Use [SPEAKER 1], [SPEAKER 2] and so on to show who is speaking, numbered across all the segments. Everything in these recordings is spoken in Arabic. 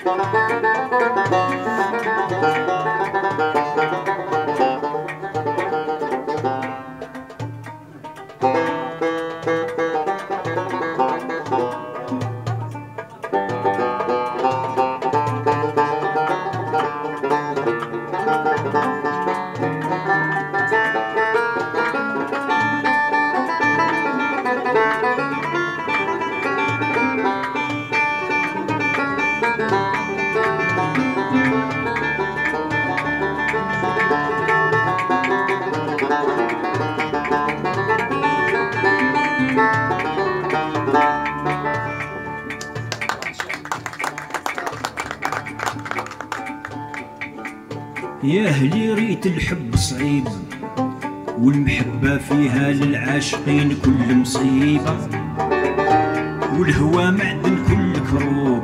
[SPEAKER 1] يا أهلي ريت الحب صعيب والمحبة فيها للعاشقين كل مصيبة، والهوى معدن كل كروب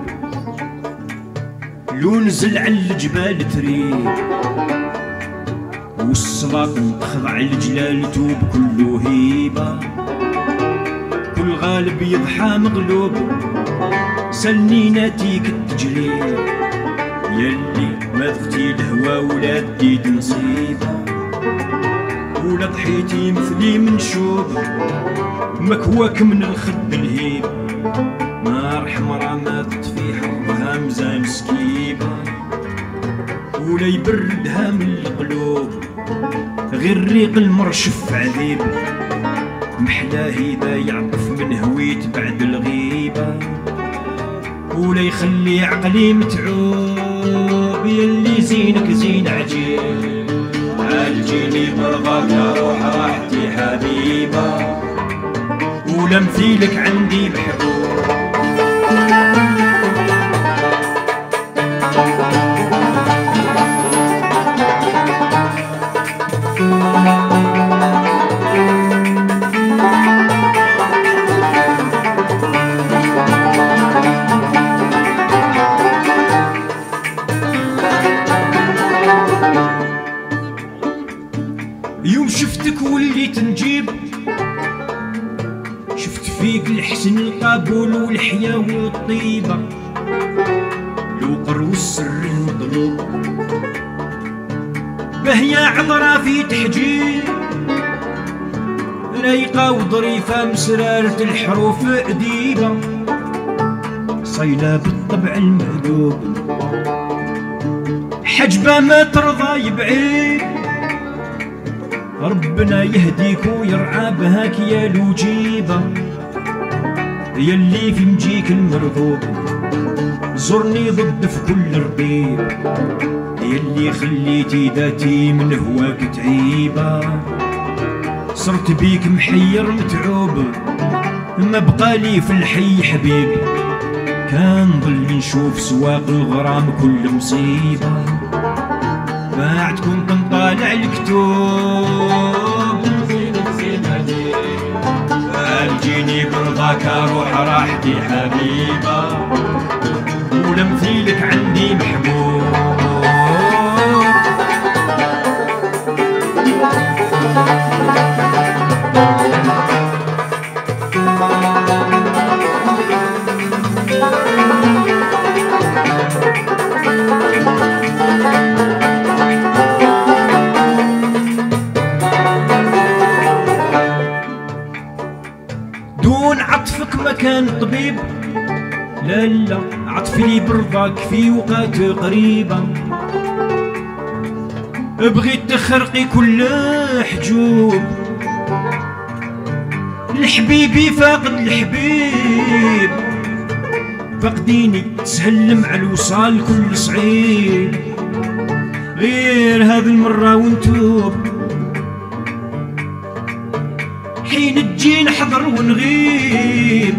[SPEAKER 1] لو نزل على الجبال تريب، والسلاطن تخضع لجلالته بكل هيبة، كل غالب يضحى مغلوب سلني ناتيك التجريب، يلي ما ضفتي الهوى ولا ديت نصيبة، ولا ضحيتي مثلي منشوب مكواك من الخد الهيب، نار حمرا ما تطفي حرها مزان سكيبة، ولا يبردها من القلوب غير ريق المرشف عذيب، محلاه إذا يعطف من هويت بعد الغيبة، ولا يخلي عقلي متعوب يلي زينك زين عجيب، عالجيني برضاك يا روح راحتي حبيبة، ولا مثيلك عندي محبوب. يوم شفتك وليت نجيب، شفت فيك الحسن القبول والحياة والطيبة، الوقر والسر المطلوب بهيا عذرة في تحجيب، رايقة وظريفة مسرارة الحروف أديبة، صيلة بالطبع المهذوب حجبة ما ترضى يبعيد، ربنا يهديك ويرعى بهاك يا لوجيبة، يلي في مجيك المرغوب زرني ضد في كل ربيب، يلي خليتي ذاتي من هواك تعيبة، صرت بيك محير متعوب ما بقالي في الحي حبيب، كان ظل نشوف سواق الغرام كل مصيبة، بعد كنت نطالع الكتوب زينك زين عليك، الجيني برضاك اروح راحتي حبيبة، ولا مثيلك عندي محبوب. دون عطفك ما كان طبيب، لا لا عطفي لي برضاك في وقت قريبة، بغيت تخرقي كل حجوب الحبيبي فاقد الحبيب، فقديني تسهل مع الوصال كل صعيب، غير هذه المرة ونتوب حين تجي نحضر ونغيب،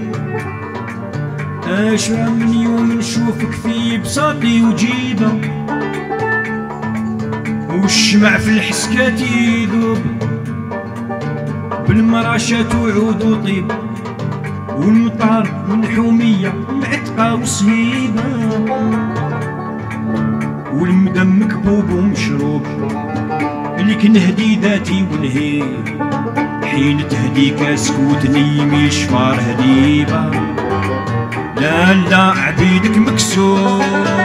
[SPEAKER 1] اشعى من يوم نشوفك في بساطي وجيبة، والشمع في الحسكات يذوب بالمراشات وعود وطيب، والمطار من حومية معتقة وصهيبة، والمدم مكبوب ومشروب لك نهدي ذاتي ونهيب، حين تهدي كاسك وتنيمي شفار هديبة، لا لا عبيدك مكسور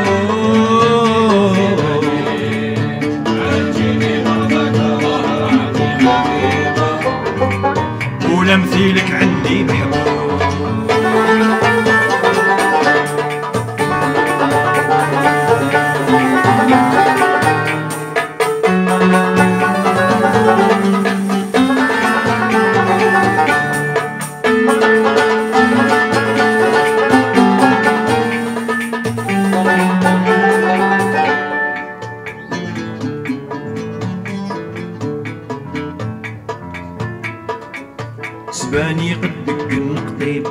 [SPEAKER 1] ولا مثيلك عندي محبوب سباني قدك النقطيب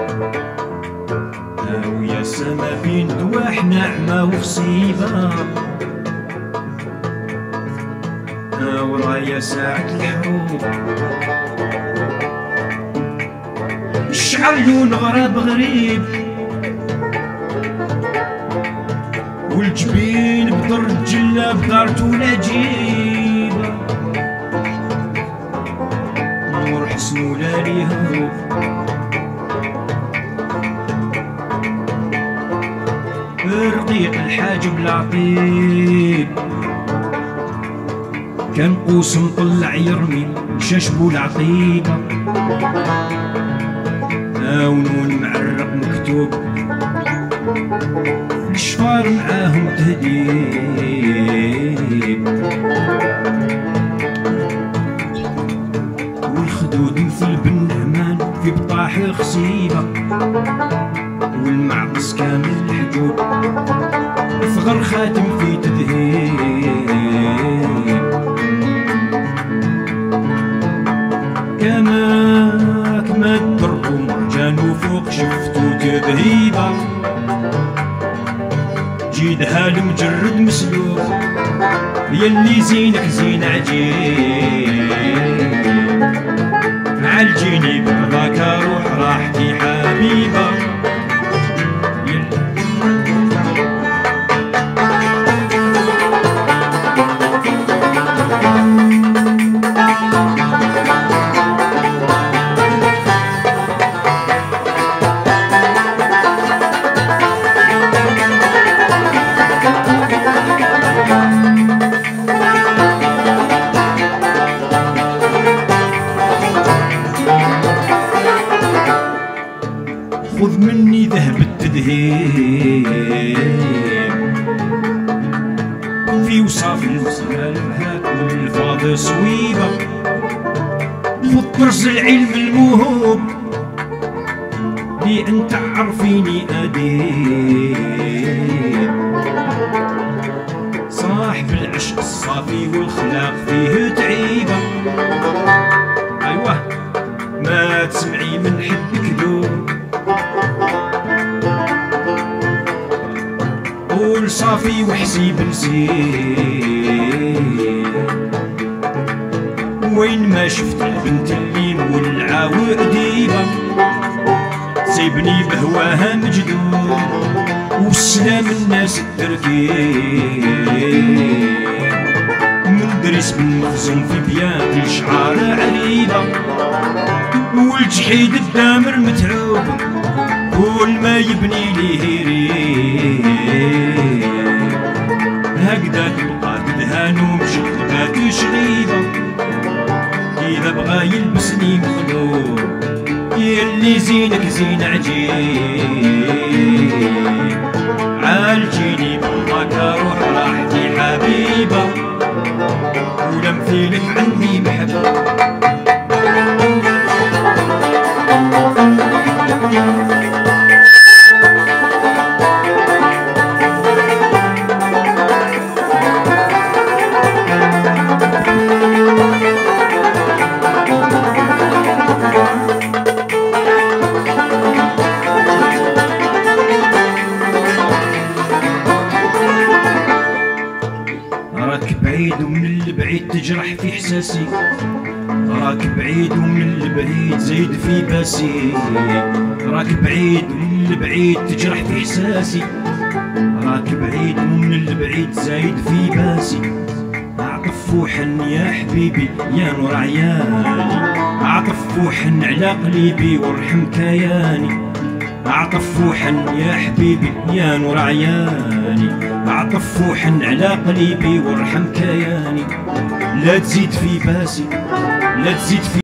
[SPEAKER 1] ويا سما بين دواح نعمة وخصيبة ورايا ساعة الحروب الشعر لون غراب غريب والجبين بدر الجلاب دارت ولا جيبة نور حسن ولا ليها رقيق الحاجب العطيب كان قوس مطلع يرمي شاشبو العطيبة ونون معرق مكتوب الشفار معاهم تهديب والخدود مثل بن نعمان في بطاح خصيبة والمعطس كامل الحجوب ثغر خاتم في تذهيب كماك ما تضربوا مرجان وفوق شفتو تذهيبة جيدها المجرد مسلوب يلي زينك زين عجيب مع الجيني برضاك روح راحتي حبيبة خذ مني ذهب التدهيب في وصاف المسلمات والفاض صويبة خذ طرز العلم الموهوب لي أن تعرفيني أديب صاحب العشق الصافي والخلاق فيه تعيبة أيوه ما تسمعي من حد كذوب قول صافي وحسيب نسيب وين ما شفت البنت اللي مولعة وأديبة سيبني بهواها مجدود والسلام الناس التركيب من دريس بالمخزون في بيات الشعار عريبة والجحيد الدامر متعوب كل ما يبني ليه ريب هكذا تبقى تدهان ومشقبات شغيبة إذا بغا يلبسني مخلوق يلي زينك زين عجيب عالجيني بالله روح راحتي حبيبة ولا مثيلك عندي محبة راك بعيد ومن البعيد تجرح في احساسي راك بعيد ومن البعيد زايد في باسي راك بعيد ومن البعيد تجرح في احساسي راك بعيد ومن البعيد زايد في باسي اعطف وحن يا حبيبي يا نور عيالي اعطف وحن على قلبي وارحم كياني اعطف وحن يا حبيبي يا نور عياني، اعطف وحن على قلبي وارحم كياني. لا تزيد في باسي، لا تزيد في